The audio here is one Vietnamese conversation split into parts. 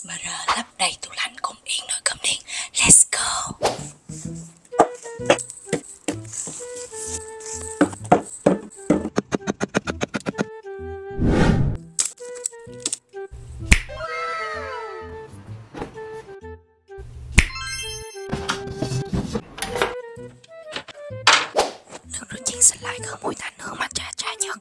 lấp đầy tủ lạnh cùng Yến Nồi Cơm Điện. Let's go. Nước rửa chén xịt lại hơn mùi tanh hương matcha trà nhật.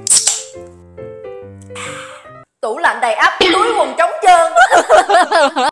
Tủ lạnh đầy ắp, túi quần trống trơn.